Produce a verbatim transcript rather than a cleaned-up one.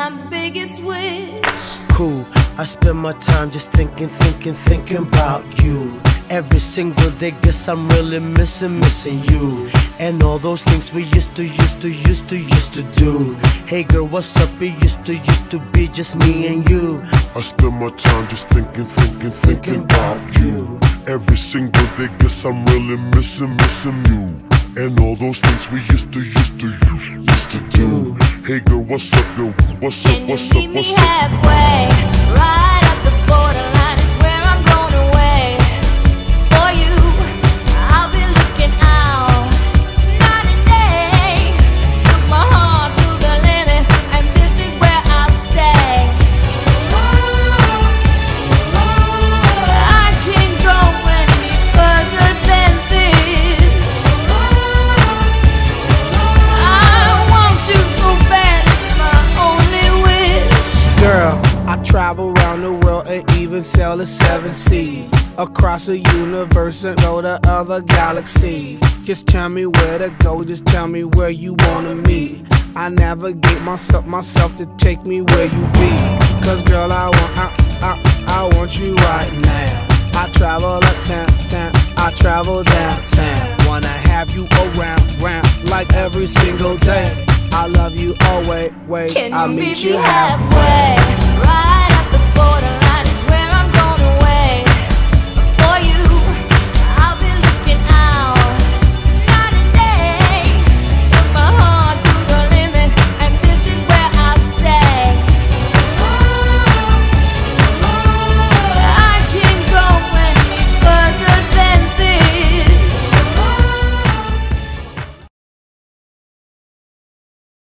my biggest wish. Cool, I spend my time just thinking, thinking, thinking about you. Every single day, guess I'm really missing, missing you. And all those things we used to, used to, used to, used to do. Hey girl, what's up? It used to, used to be just me and you. I spend my time just thinking, thinking, thinking about you. Every single day, guess I'm really missing, missing you. And all those things we used to, used to, used to do. Hey girl, what's up, girl? What's up, Can you what's up, meet me what's up? halfway? Right at the borderline is where I'm blown away. For you, I'll be looking out night and day. Took my heart to the limit, and this is where I'll stay. I can't go any further than this. I want you so bad, it's my only wish. Girl, I travel around the world and even sail the seven seas. Across the universe and go to other galaxies. Just tell me where to go, just tell me where you wanna meet. I navigate myself, myself to take me where you be. Cause girl, I want, I, I, I want you right now. I travel uptown, town, I travel downtown. Wanna have you around, round, like every single day. I love you always, wait, Can I'll you meet meet you me halfway. halfway? Right